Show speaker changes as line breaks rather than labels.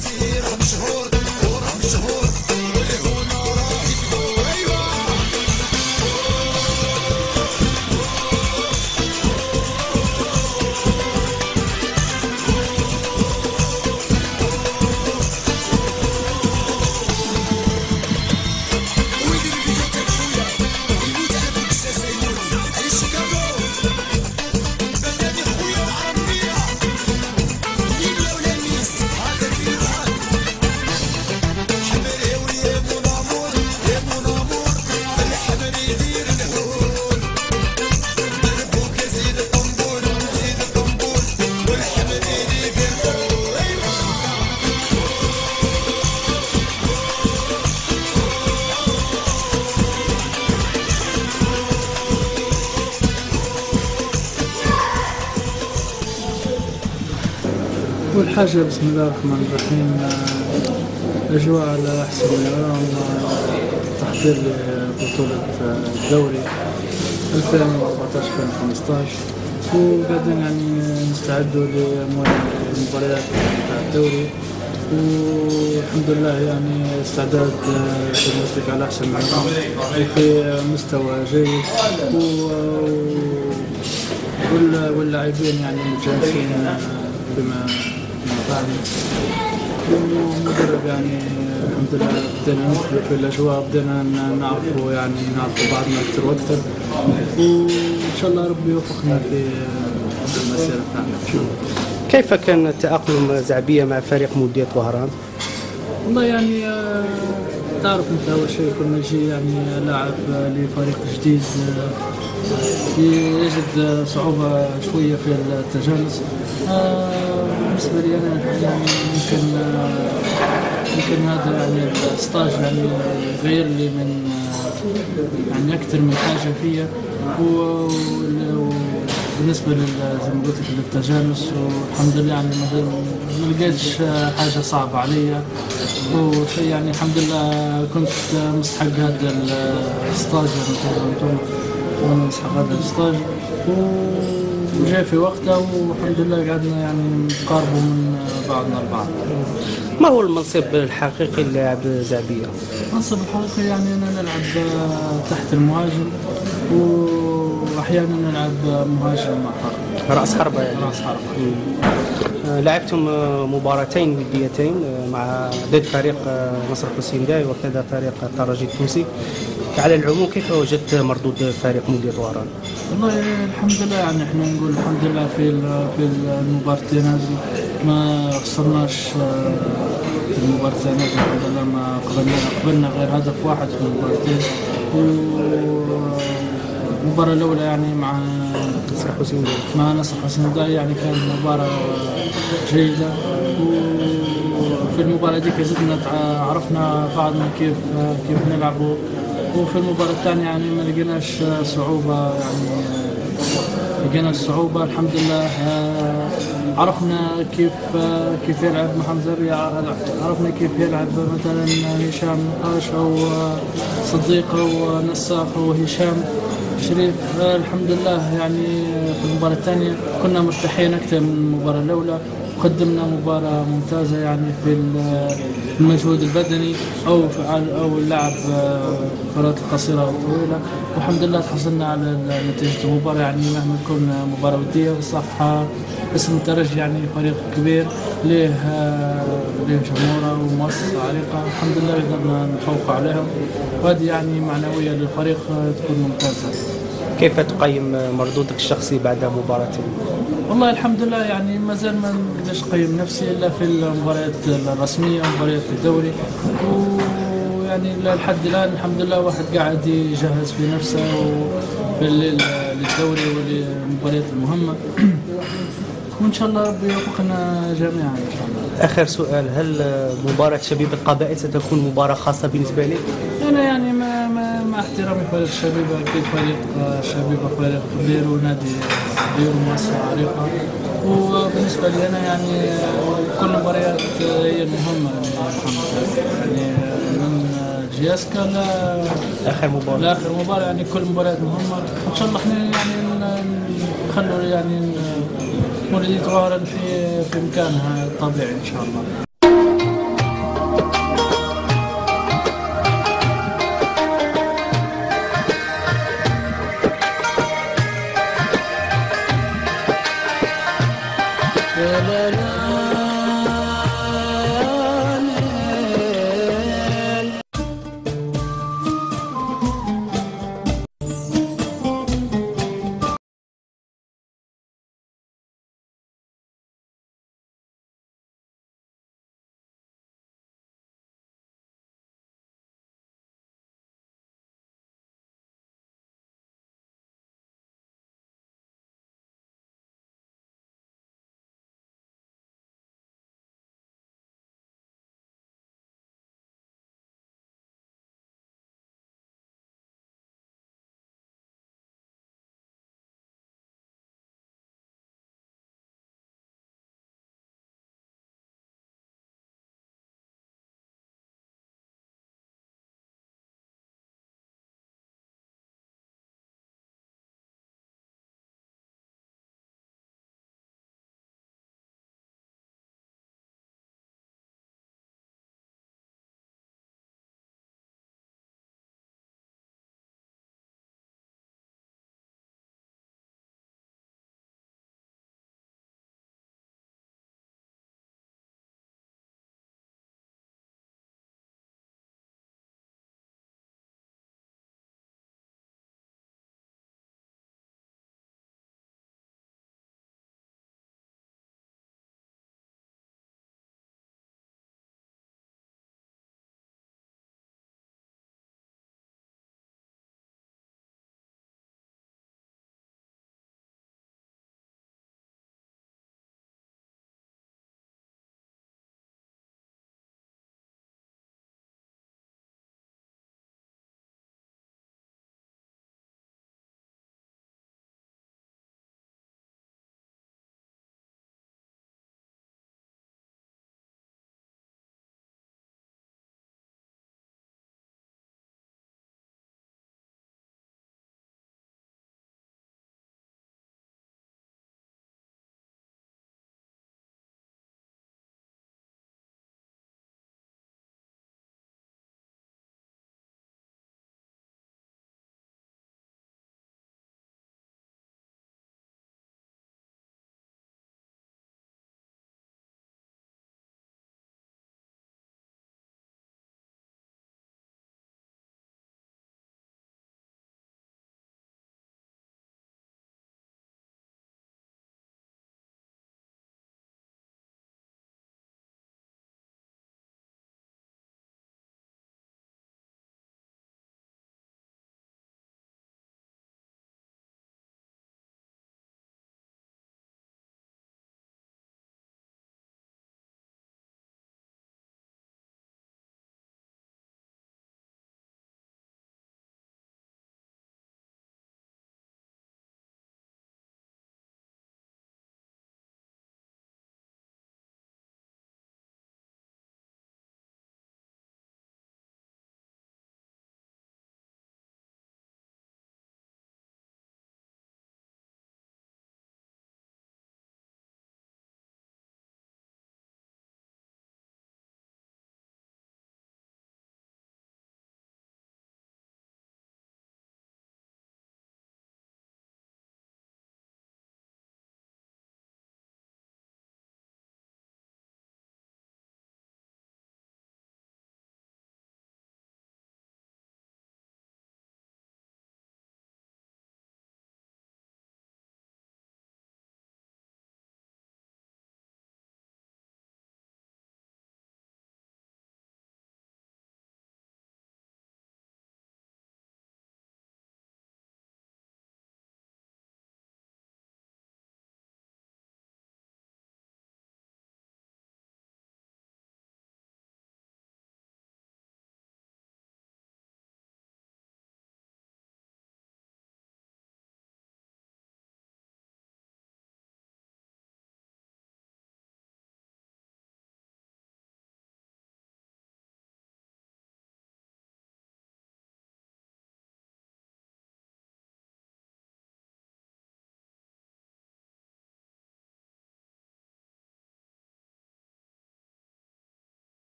أول حاجة بسم الله الرحمن الرحيم، الأجواء على أحسن الأيام، تحضير لبطولة الدوري 2014-2015، وقاعدين يعني نستعدوا للمباريات تاع الدوري، والحمد لله يعني استعداد في على أحسن الأيام وفي مستوى جيد، واللاعبين يعني متجانسين بما فعل، والمدرب يعني الحمد لله بدينا ندخل في الأجواء، بدينا نعرفوا بعضنا أكثر وأكثر، وإن شاء الله ربي يوفقنا في المسيرة بتاعنا إن شاء الله.
كيف كان تأقلم زعبية مع فريق مولودية وهران؟
والله يعني تعرف أنت أول شيء كل ما يجي يعني لاعب لفريق جديد يجد صعوبة شوية في التجانس. بالنسبة لي أنا يعني يمكن هذا يعني الستاج يعني غير لي من يعني أكثر من حاجة فيا، وبالنسبة زي ما قلت لك للتجانس، والحمد لله يعني ما لقيتش حاجة صعبة عليا، وشيء يعني الحمد لله كنت مستحق هذا الستاج، وانا مستحق هذا الستاج وجاء في وقته، والحمد لله قعدنا يعني نقاربوا من بعضنا البعض.
ما هو المنصب الحقيقي للاعب زعبية؟
المنصب الحقيقي يعني أنا نلعب تحت المهاجم، وأحيانا نلعب مهاجم مع
رأس حربة يعني.
رأس حربة.
لعبتم مباراتين وديتين مع ضد فريق نصر حسين داي وكذا فريق الترجي التونسي. على العموم كيف وجدت مردود فريق مولودية وهران؟
والله الحمد لله يعني احنا نقول الحمد لله في المباراتين هذه ما خسرناش، في المباراتين هذه الحمد لله ما قبلنا غير هدف واحد في المباراتين. المباراة الأولى يعني مع نصر حسين داي يعني كانت مباراة جيدة، وفي المباراة دي زدنا عرفنا بعضنا كيف نلعبوا، وفي المباراة الثانية يعني ما لقيناش صعوبة، يعني لقينا الصعوبة الحمد لله. عرفنا كيف يلعب محمد زريع، عرفنا كيف يلعب مثلا هشام نقاش أو صديق أو نساق أو هشام شريف. الحمد لله يعني في المباراة الثانية كنا مرتاحين أكثر من المباراة الأولى، وقدمنا مباراة ممتازة يعني في المجهود البدني أو اللعب الكرات القصيرة والطويلة، والحمد لله تحصلنا على نتيجة المباراة. يعني مهما تكون مباراة ودية بصراحة اسم الترجي يعني فريق كبير ليه جمهوره ومؤسسة عريقة، الحمد لله قدرنا نفوق عليهم، وهذه يعني معنوية للفريق تكون ممتازة.
كيف تقيم مردودك الشخصي بعد مباراتين؟
والله الحمد لله يعني ما زال ما نقدرش نقيم نفسي الا في المباريات الرسميه ومباريات الدوري، ويعني لحد الان الحمد لله واحد قاعد يجهز في نفسه للدوري وللمباريات المهمه، وان شاء الله ربي يوفقنا جميعا ان شاء الله.
اخر سؤال، هل مباراه شبيبه القبائل ستكون مباراه خاصه بالنسبه لك؟
انا يعني مع احترامي فريق شبيبه، اكيد فريق شبيبه فريق كبير ونادي كبير ومؤسسه عريقه، وبالنسبه لي انا يعني كل المباريات هي المهمه يعني من جياسكا
لاخر
مباراه يعني كل المباريات مهمه، ان شاء الله احنا يعني نخلوا يعني مولودية وهران في مكانها الطبيعي ان شاء الله.